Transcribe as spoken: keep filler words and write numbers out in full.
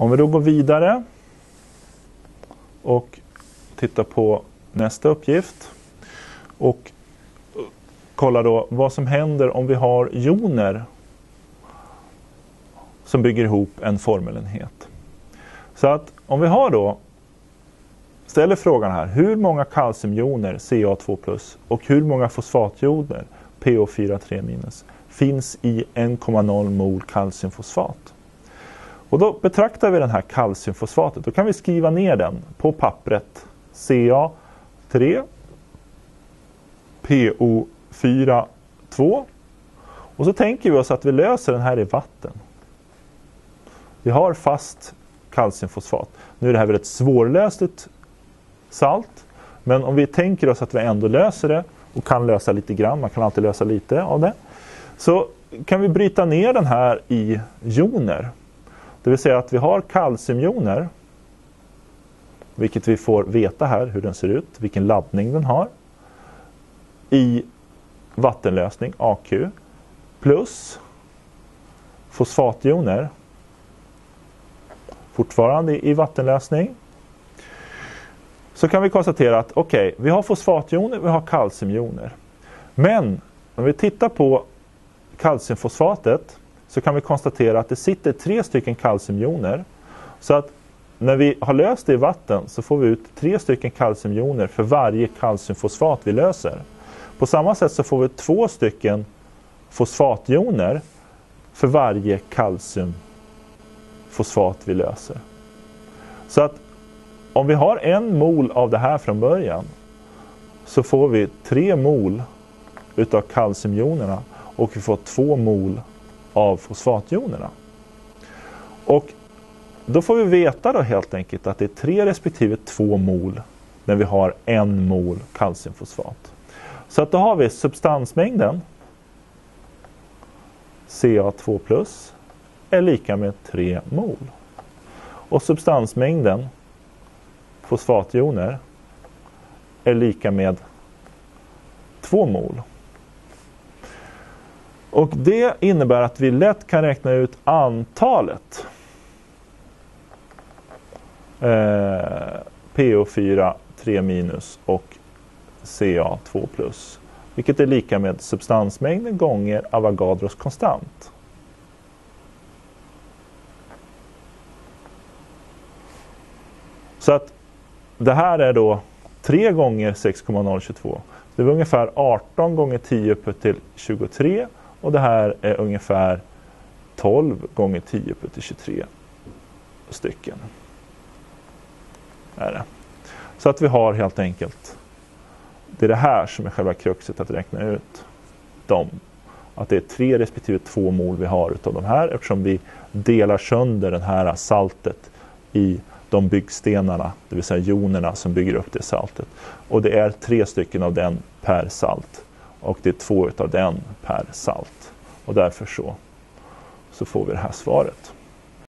Om vi då går vidare och tittar på nästa uppgift och kollar då vad som händer om vi har joner som bygger ihop en formelenhet. Så att om vi har då, ställer frågan här, hur många kalciumjoner C A två plus och hur många fosfatjoner P O fyra tre minus finns i en komma noll mol kalciumfosfat? Och då betraktar vi den här kalciumfosfatet. Då kan vi skriva ner den på pappret. C A tre, P O fyra två. Och så tänker vi oss att vi löser den här i vatten. Vi har fast kalciumfosfat. Nu är det här väldigt svårlösligt salt. Men om vi tänker oss att vi ändå löser det och kan lösa lite grann, man kan alltid lösa lite av det, så kan vi bryta ner den här i joner. Det vill säga att vi har kalciumjoner, vilket vi får veta här hur den ser ut, vilken laddning den har, i vattenlösning A Q, plus fosfatjoner, fortfarande i vattenlösning. Så kan vi konstatera att okej, okay, vi har fosfatjoner, vi har kalciumjoner. Men om vi tittar på kalciumfosfatet så kan vi konstatera att det sitter tre stycken kalciumjoner. Så att när vi har löst det i vatten så får vi ut tre stycken kalciumjoner för varje kalciumfosfat vi löser. På samma sätt så får vi två stycken fosfatjoner för varje kalciumfosfat vi löser. Så att om vi har en mol av det här från början så får vi tre mol utav kalciumjonerna och vi får två mol av fosfatjonerna. Och då får vi veta då helt enkelt att det är tre respektive två mol när vi har en mol kalciumfosfat. Så att då har vi substansmängden C A två plus är lika med tre mol. Och substansmängden fosfatjoner är lika med två mol. Och det innebär att vi lätt kan räkna ut antalet eh, P O fyra tre minus och C A två plus. Vilket är lika med substansmängden gånger Avogadros konstant. Så att det här är då tre gånger sex komma noll två. Det är ungefär arton gånger tio upp till tjugotre. Och det här är ungefär tolv gånger tio upp till tjugotre stycken. Är det. Så att vi har helt enkelt, det är det här som är själva kruxet att räkna ut dem. Att det är tre respektive två mol vi har utav de här, eftersom vi delar sönder den här saltet i de byggstenarna, det vill säga jonerna som bygger upp det saltet. Och det är tre stycken av den per salt. Och det är två utav den per salt. Och därför så, så får vi det här svaret.